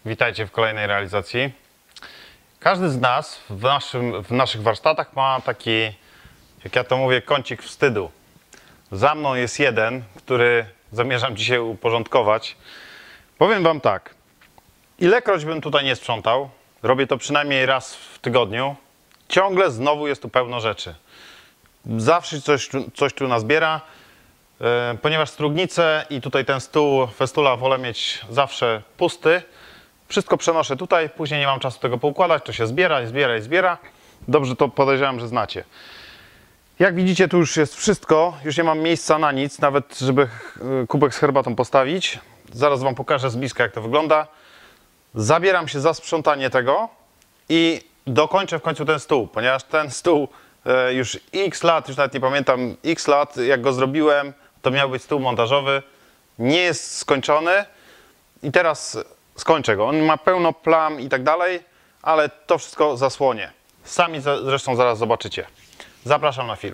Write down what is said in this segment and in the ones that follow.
Witajcie w kolejnej realizacji. Każdy z nas w naszych warsztatach ma taki, jak ja to mówię, kącik wstydu. Za mną jest jeden, który zamierzam dzisiaj uporządkować. Powiem wam tak, ilekroć bym tutaj nie sprzątał, robię to przynajmniej raz w tygodniu, ciągle znowu jest tu pełno rzeczy. Zawsze coś tu nazbiera, ponieważ strugnice i tutaj ten stół festula wolę mieć zawsze pusty. Wszystko przenoszę tutaj, później nie mam czasu tego poukładać, to się zbiera. Dobrze, to podejrzewam, że znacie. Jak widzicie, tu już jest wszystko, już nie mam miejsca na nic, nawet żeby kubek z herbatą postawić. Zaraz wam pokażę z bliska, jak to wygląda. Zabieram się za sprzątanie tego i dokończę w końcu ten stół, ponieważ ten stół już x lat, już nawet nie pamiętam, x lat, jak go zrobiłem, to miał być stół montażowy. Nie jest skończony i teraz skończę go. On ma pełno plam i tak dalej, ale to wszystko zasłonię. Sami zresztą zaraz zobaczycie. Zapraszam na film.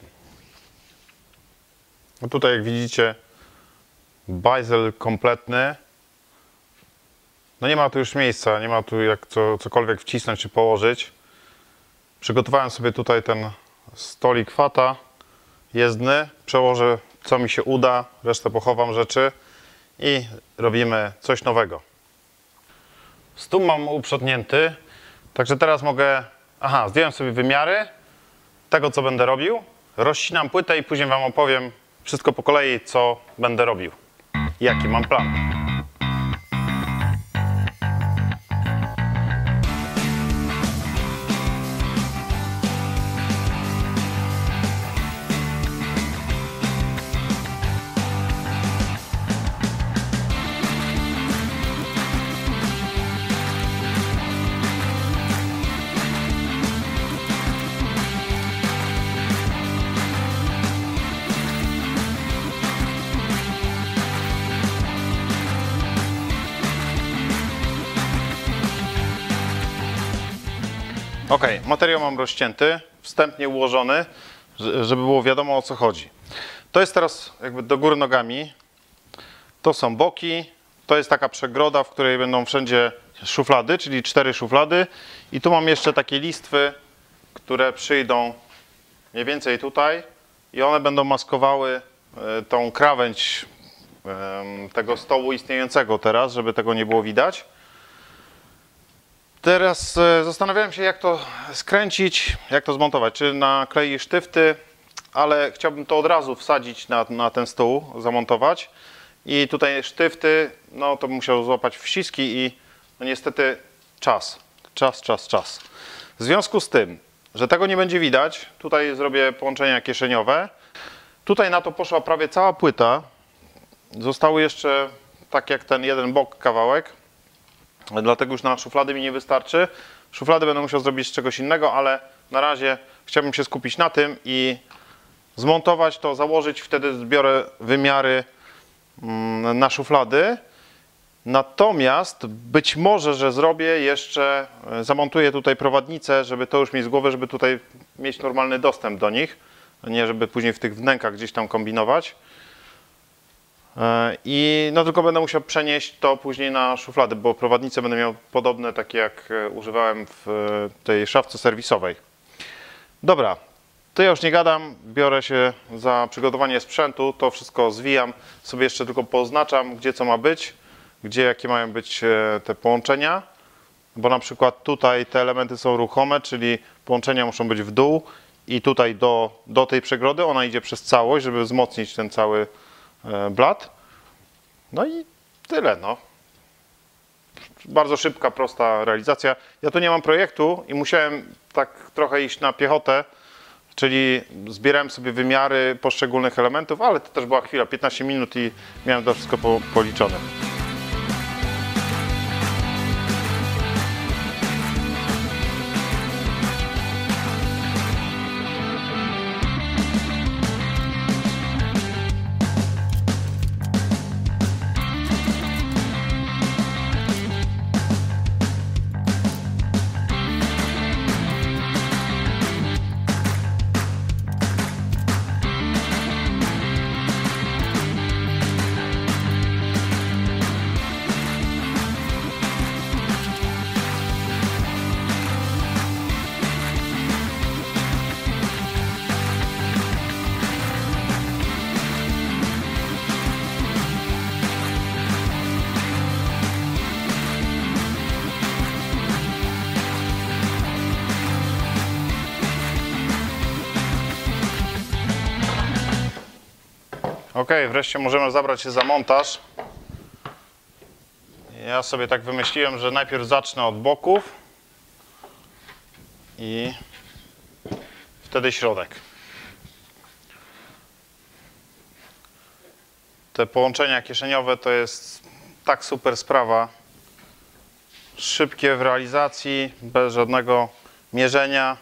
No tutaj, jak widzicie, bajzel kompletny. No nie ma tu już miejsca, nie ma tu jak cokolwiek wcisnąć czy położyć. Przygotowałem sobie tutaj ten stolik fata jezdny. Przełożę, co mi się uda, resztę pochowam rzeczy i robimy coś nowego. Stół mam uprzątnięty, także teraz mogę... zdjąłem sobie wymiary tego, co będę robił. Rozcinam płytę i później wam opowiem wszystko po kolei, co będę robił. Jaki mam plan. Ok, materiał mam rozcięty, wstępnie ułożony, żeby było wiadomo, o co chodzi. To jest teraz jakby do góry nogami, to są boki, to jest taka przegroda, w której będą wszędzie szuflady, czyli 4 szuflady i tu mam jeszcze takie listwy, które przyjdą mniej więcej tutaj i one będą maskowały tą krawędź tego stołu istniejącego teraz, żeby tego nie było widać. Teraz zastanawiałem się, jak to skręcić, jak to zmontować. Czy naklei sztywty, ale chciałbym to od razu wsadzić na ten stół, zamontować. I tutaj sztywty, no to bym musiał złapać wściski i no niestety czas. W związku z tym, że tego nie będzie widać, tutaj zrobię połączenia kieszeniowe. Tutaj na to poszła prawie cała płyta. Zostały jeszcze, tak jak ten jeden bok, kawałek. Dlatego już na szuflady mi nie wystarczy. Szuflady będę musiał zrobić z czegoś innego, ale na razie chciałbym się skupić na tym i zmontować to, założyć. Wtedy zbiorę wymiary na szuflady. Natomiast być może, że zrobię jeszcze, zamontuję tutaj prowadnicę, żeby to już mieć z głowy, żeby tutaj mieć normalny dostęp do nich. Nie żeby później w tych wnękach gdzieś tam kombinować. I no tylko będę musiał przenieść to później na szuflady, bo prowadnice będę miał podobne, takie jak używałem w tej szafce serwisowej. Dobra, to ja już nie gadam, biorę się za przygotowanie sprzętu, to wszystko zwijam, sobie jeszcze tylko poznaczam, gdzie co ma być, gdzie jakie mają być te połączenia, bo na przykład tutaj te elementy są ruchome, czyli połączenia muszą być w dół i tutaj do tej przegrody, ona idzie przez całość, żeby wzmocnić ten cały blat. No i tyle, no. Bardzo szybka, prosta realizacja. Ja tu nie mam projektu i musiałem tak trochę iść na piechotę, czyli zbierałem sobie wymiary poszczególnych elementów, ale to też była chwila, 15 minut i miałem to wszystko policzone. Ok, wreszcie możemy zabrać się za montaż. Ja sobie tak wymyśliłem, że najpierw zacznę od boków i wtedy środek. Te połączenia kieszeniowe to jest tak super sprawa. Szybkie w realizacji, bez żadnego mierzenia.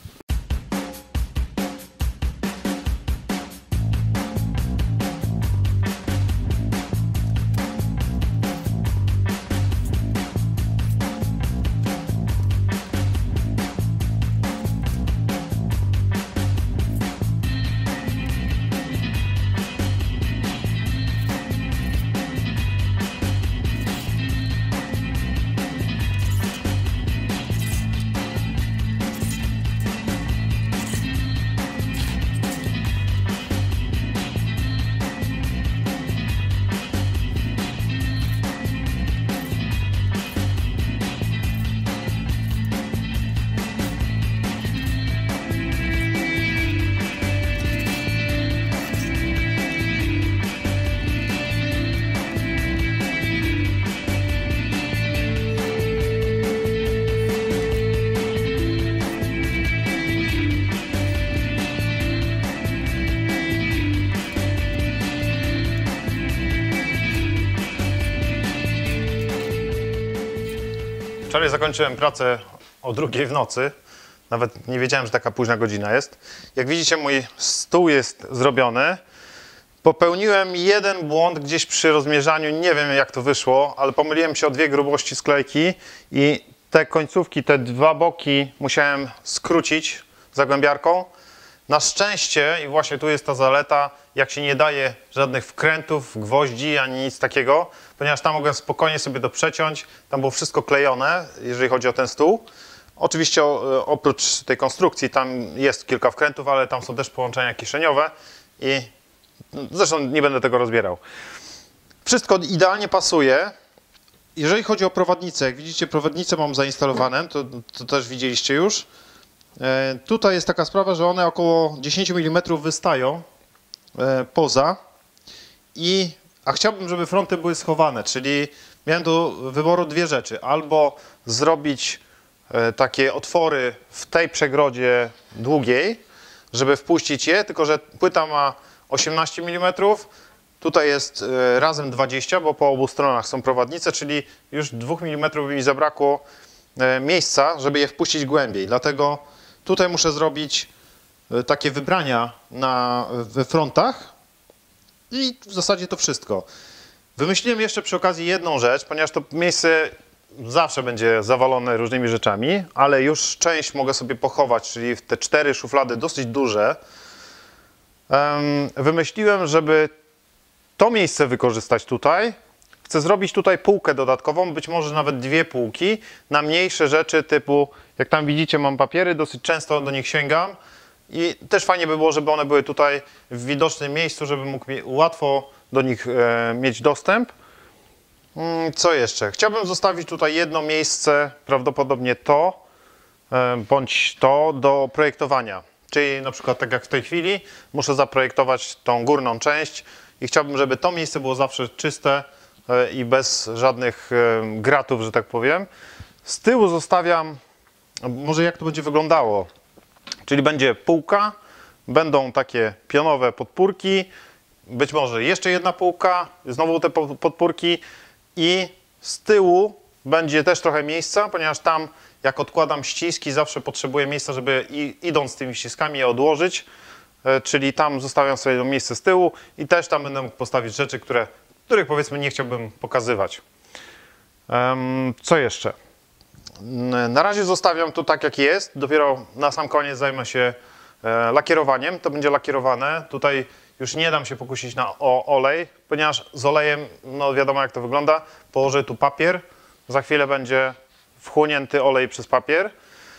Wczoraj zakończyłem pracę o 2:00 w nocy. Nawet nie wiedziałem, że taka późna godzina jest. Jak widzicie, mój stół jest zrobiony. Popełniłem jeden błąd gdzieś przy rozmierzaniu. Nie wiem, jak to wyszło, ale pomyliłem się o 2 grubości sklejki i te końcówki, te 2 boki musiałem skrócić zagłębiarką. Na szczęście, i właśnie tu jest ta zaleta, jak się nie daje żadnych wkrętów, gwoździ ani nic takiego, ponieważ tam mogłem spokojnie sobie to przeciąć, tam było wszystko klejone, jeżeli chodzi o ten stół. Oczywiście oprócz tej konstrukcji tam jest kilka wkrętów, ale tam są też połączenia kieszeniowe i zresztą nie będę tego rozbierał. Wszystko idealnie pasuje. Jeżeli chodzi o prowadnicę, jak widzicie, prowadnicę mam zainstalowane, to też widzieliście już. Tutaj jest taka sprawa, że one około 10 mm wystają poza, a chciałbym, żeby fronty były schowane, czyli miałem do wyboru 2 rzeczy. Albo zrobić takie otwory w tej przegrodzie długiej, żeby wpuścić je, tylko że płyta ma 18 mm, tutaj jest razem 20, bo po obu stronach są prowadnice, czyli już 2 mm by mi zabrakło miejsca, żeby je wpuścić głębiej. Dlatego tutaj muszę zrobić takie wybrania we frontach i w zasadzie to wszystko. Wymyśliłem jeszcze przy okazji jedną rzecz, ponieważ to miejsce zawsze będzie zawalone różnymi rzeczami, ale już część mogę sobie pochować, czyli w te 4 szuflady dosyć duże. Wymyśliłem, żeby to miejsce wykorzystać tutaj. Chcę zrobić tutaj półkę dodatkową, być może nawet 2 półki na mniejsze rzeczy typu, jak tam widzicie, mam papiery, dosyć często do nich sięgam i też fajnie by było, żeby one były tutaj w widocznym miejscu, żeby mógł łatwo do nich mieć dostęp. Co jeszcze? Chciałbym zostawić tutaj jedno miejsce, prawdopodobnie to, bądź to do projektowania. Czyli na przykład tak jak w tej chwili muszę zaprojektować tą górną część i chciałbym, żeby to miejsce było zawsze czyste i bez żadnych gratów, że tak powiem. Z tyłu zostawiam, może jak to będzie wyglądało, czyli będzie półka, będą takie pionowe podpórki, być może jeszcze jedna półka, znowu te podpórki i z tyłu będzie też trochę miejsca, ponieważ tam jak odkładam ściski, zawsze potrzebuję miejsca, żeby idąc tymi ściskami je odłożyć, czyli tam zostawiam sobie miejsce z tyłu i też tam będę mógł postawić rzeczy, których powiedzmy nie chciałbym pokazywać. Co jeszcze? Na razie zostawiam to tak jak jest, dopiero na sam koniec zajmę się lakierowaniem, to będzie lakierowane. Tutaj już nie dam się pokusić na olej, ponieważ z olejem, no wiadomo jak to wygląda, położę tu papier, za chwilę będzie wchłonięty olej przez papier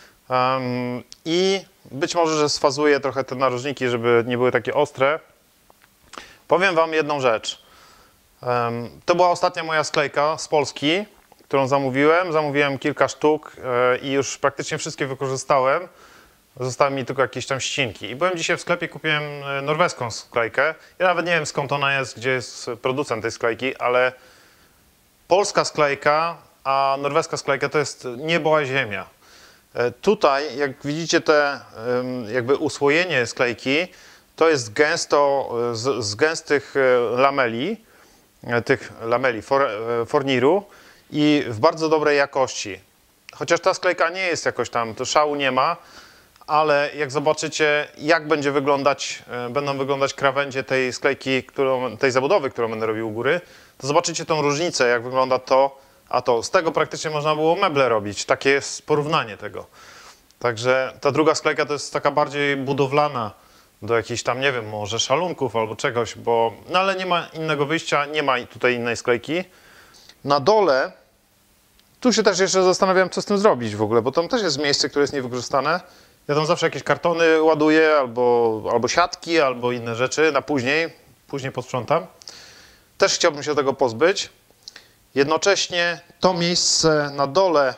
i być może, że sfazuję trochę te narożniki, żeby nie były takie ostre. Powiem wam jedną rzecz. To była ostatnia moja sklejka z Polski, którą zamówiłem. Zamówiłem kilka sztuk i już praktycznie wszystkie wykorzystałem. Zostały mi tylko jakieś tam ścinki. I byłem dzisiaj w sklepie, kupiłem norweską sklejkę. Ja nawet nie wiem, skąd ona jest, gdzie jest producent tej sklejki, ale polska sklejka, a norweska sklejka to jest niebo a ziemia. Tutaj, jak widzicie, te jakby usłojenie sklejki, to jest gęsto, z gęstych lameli, tych lameli forniru i w bardzo dobrej jakości. Chociaż ta sklejka nie jest jakoś tam, to szału nie ma, ale jak zobaczycie, jak będą wyglądać krawędzie tej sklejki, tej zabudowy, którą będę robił u góry, to zobaczycie tą różnicę, jak wygląda to, a to. Z tego praktycznie można było meble robić. Takie jest porównanie tego. Także ta druga sklejka to jest taka bardziej budowlana do jakichś tam, nie wiem, może szalunków albo czegoś, bo... No ale nie ma innego wyjścia, nie ma tutaj innej sklejki. Na dole, tu się też jeszcze zastanawiałem, co z tym zrobić w ogóle, bo tam też jest miejsce, które jest niewykorzystane. Ja tam zawsze jakieś kartony ładuję, albo siatki, albo inne rzeczy na później posprzątam. Też chciałbym się tego pozbyć. Jednocześnie to miejsce na dole,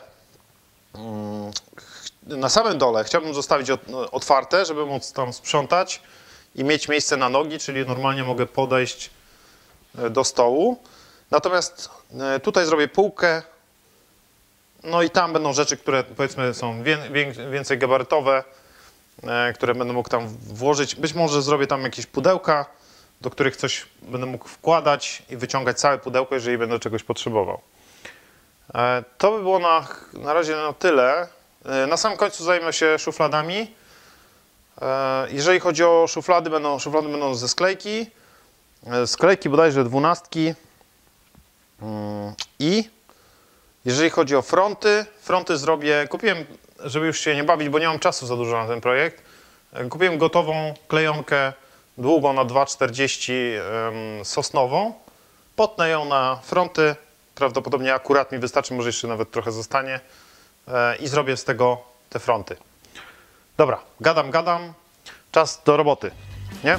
na samym dole chciałbym zostawić otwarte, żeby móc tam sprzątać i mieć miejsce na nogi, czyli normalnie mogę podejść do stołu. Natomiast tutaj zrobię półkę, no i tam będą rzeczy, które powiedzmy są więcej gabarytowe, które będę mógł tam włożyć. Być może zrobię tam jakieś pudełka, do których coś będę mógł wkładać i wyciągać całe pudełko, jeżeli będę czegoś potrzebował. To by było na razie na tyle. Na samym końcu zajmę się szufladami. Jeżeli chodzi o szuflady będą ze sklejki. Sklejki bodajże 12. I jeżeli chodzi o fronty zrobię, kupiłem, żeby już się nie bawić, bo nie mam czasu za dużo na ten projekt, kupiłem gotową klejonkę długą na 2,40 sosnową, potnę ją na fronty, prawdopodobnie akurat mi wystarczy, może jeszcze nawet trochę zostanie i zrobię z tego te fronty. Dobra, gadam, czas do roboty, nie?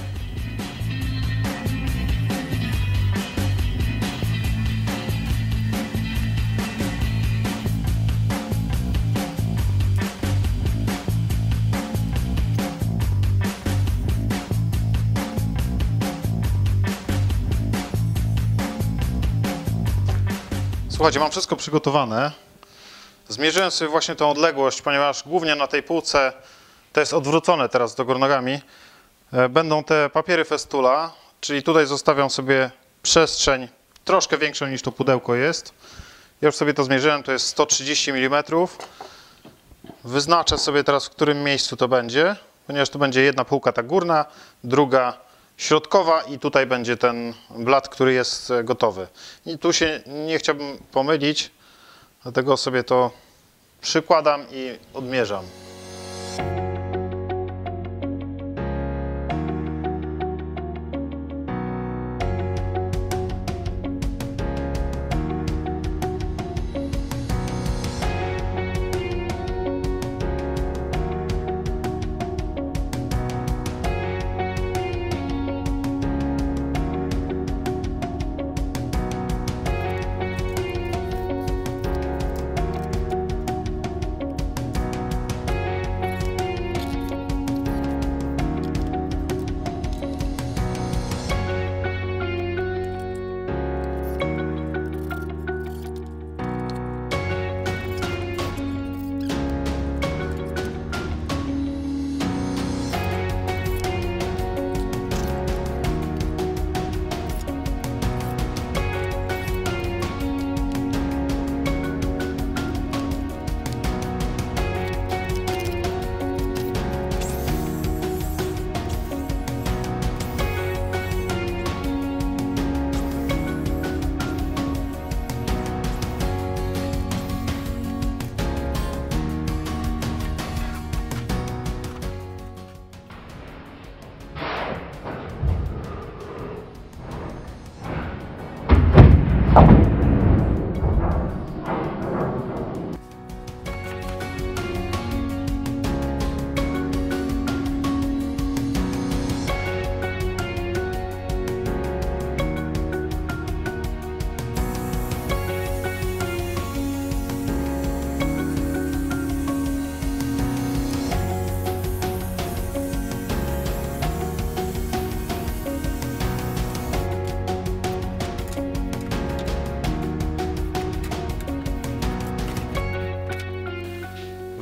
Słuchajcie, mam wszystko przygotowane. Zmierzyłem sobie właśnie tą odległość, ponieważ głównie na tej półce, to jest odwrócone teraz do góry nogami, będą te papiery Festula, czyli tutaj zostawiam sobie przestrzeń troszkę większą niż to pudełko jest. Ja już sobie to zmierzyłem, to jest 130 mm. Wyznaczę sobie teraz, w którym miejscu to będzie, ponieważ to będzie jedna półka ta górna, druga środkowa i tutaj będzie ten blat, który jest gotowy. I tu się nie chciałbym pomylić, dlatego sobie to przykładam i odmierzam.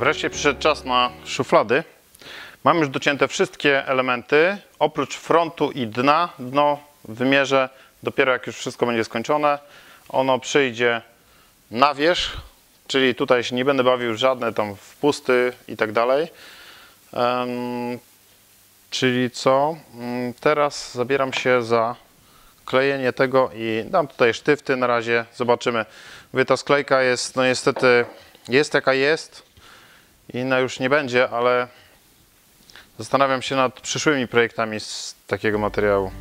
Wreszcie przyszedł czas na szuflady. Mam już docięte wszystkie elementy, oprócz frontu i dna. Dno wymierzę dopiero jak już wszystko będzie skończone. Ono przyjdzie na wierzch, czyli tutaj się nie będę bawił w żadne tam wpusty i tak dalej. Czyli co? Teraz zabieram się za klejenie tego i dam tutaj sztywty na razie. Zobaczymy. Mówię, ta sklejka jest, no niestety, jest jaka jest i inna już nie będzie, ale zastanawiam się nad przyszłymi projektami z takiego materiału.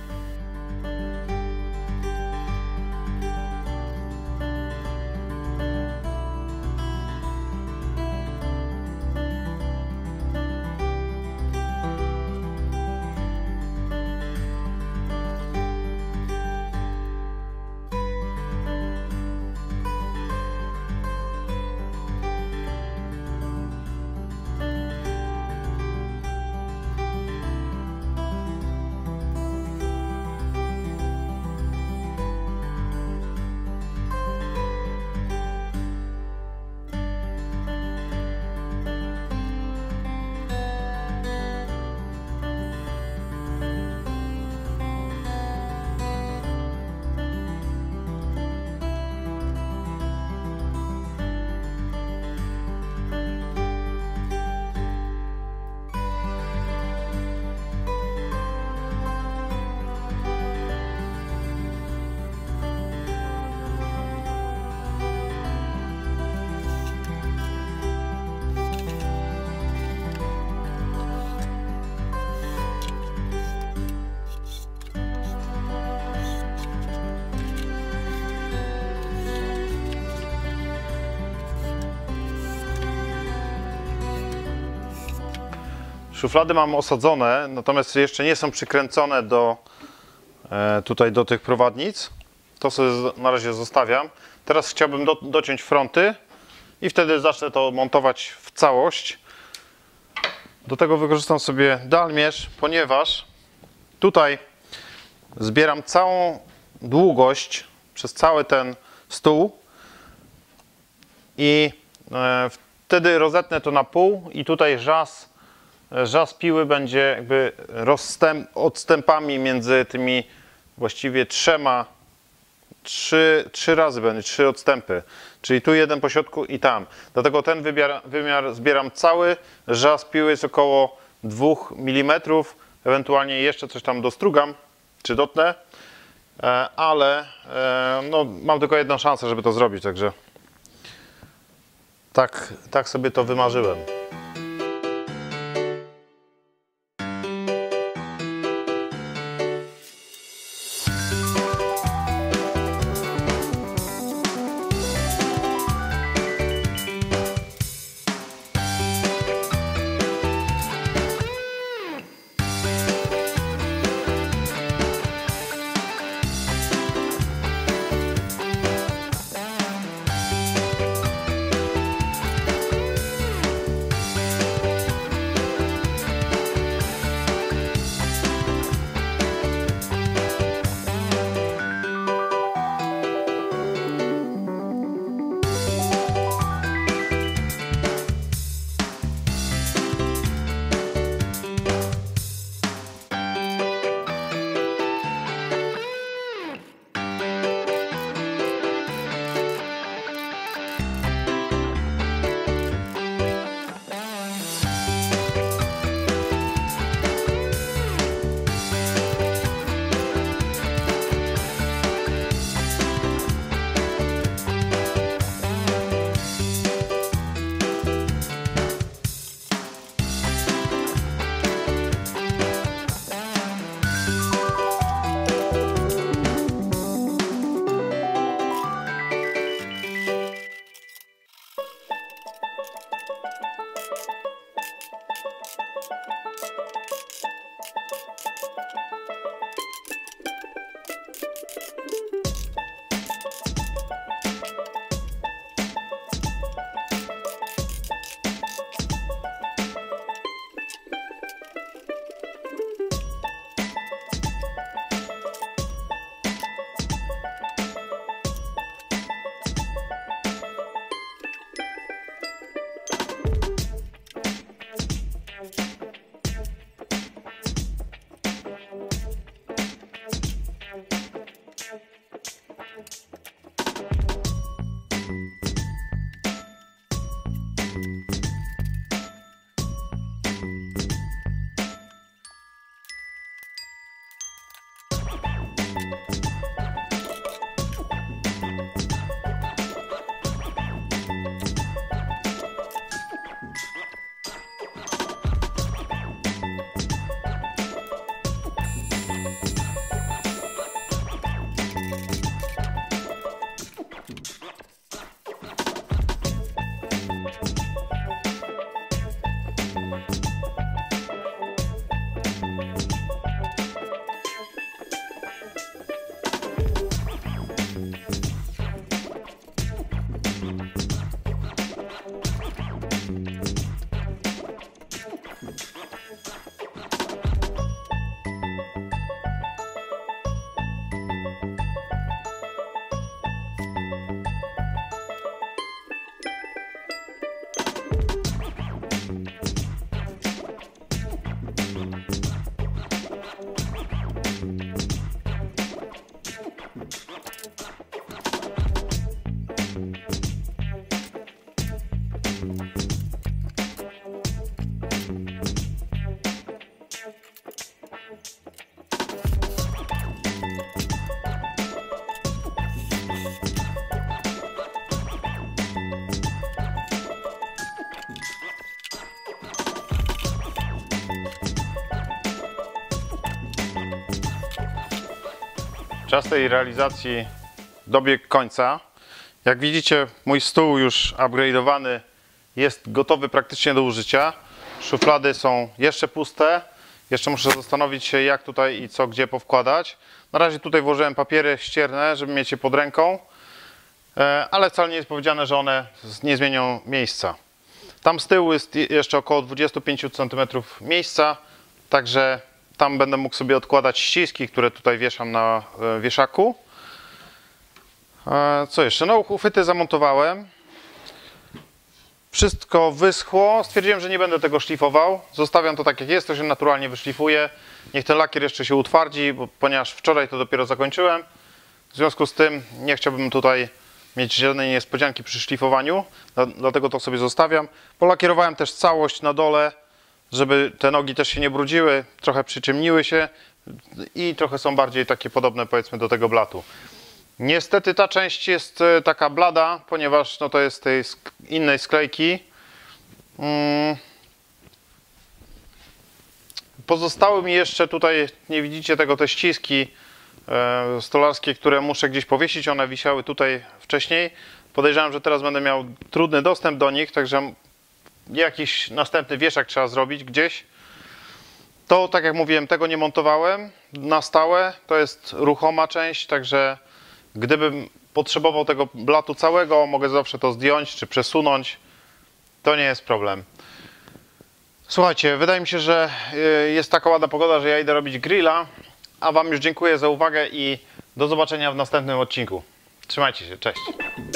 Szuflady mam osadzone, natomiast jeszcze nie są przykręcone tutaj do tych prowadnic. To sobie na razie zostawiam. Teraz chciałbym dociąć fronty i wtedy zacznę to montować w całość. Do tego wykorzystam sobie dalmierz, ponieważ tutaj zbieram całą długość przez cały ten stół i wtedy rozetnę to na pół i tutaj żas piły będzie jakby odstępami między tymi właściwie trzy razy będzie, 3 odstępy. Czyli tu jeden po środku i tam. Dlatego ten wymiar zbieram cały. Żas piły jest około 2 mm. Ewentualnie jeszcze coś tam dostrugam, czy dotnę. Ale no, mam tylko jedną szansę, żeby to zrobić. Także tak sobie to wymarzyłem. Czas tej realizacji dobiegł końca. Jak widzicie, mój stół już upgrade'owany jest gotowy praktycznie do użycia. Szuflady są jeszcze puste. Jeszcze muszę zastanowić się, jak tutaj i co, gdzie powkładać. Na razie tutaj włożyłem papiery ścierne, żeby mieć je pod ręką, ale wcale nie jest powiedziane, że one nie zmienią miejsca. Tam z tyłu jest jeszcze około 25 cm miejsca, także tam będę mógł sobie odkładać ściski, które tutaj wieszam na wieszaku. Co jeszcze? No, uchwyty zamontowałem. Wszystko wyschło. Stwierdziłem, że nie będę tego szlifował. Zostawiam to tak jak jest, to się naturalnie wyszlifuje. Niech ten lakier jeszcze się utwardzi, ponieważ wczoraj to dopiero zakończyłem. W związku z tym nie chciałbym tutaj mieć żadnej niespodzianki przy szlifowaniu, dlatego to sobie zostawiam. Polakierowałem też całość na dole, żeby te nogi też się nie brudziły, trochę przyciemniły się i trochę są bardziej takie podobne, powiedzmy, do tego blatu. Niestety ta część jest taka blada, ponieważ no, to jest tej innej sklejki. Pozostały mi jeszcze tutaj, nie widzicie tego, te ściski stolarskie, które muszę gdzieś powiesić. One wisiały tutaj wcześniej. Podejrzewam, że teraz będę miał trudny dostęp do nich, także jakiś następny wieszak trzeba zrobić gdzieś. To, tak jak mówiłem, tego nie montowałem na stałe. To jest ruchoma część, także gdybym potrzebował tego blatu całego, mogę zawsze to zdjąć czy przesunąć. To nie jest problem. Słuchajcie, wydaje mi się, że jest taka ładna pogoda, że ja idę robić grilla. A Wam już dziękuję za uwagę i do zobaczenia w następnym odcinku. Trzymajcie się, cześć.